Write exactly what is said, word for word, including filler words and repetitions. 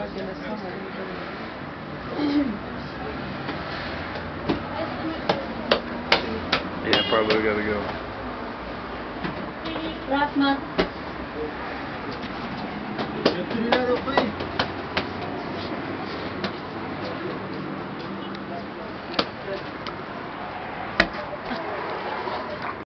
like in the summer. Yeah, probably gotta go. Rahma.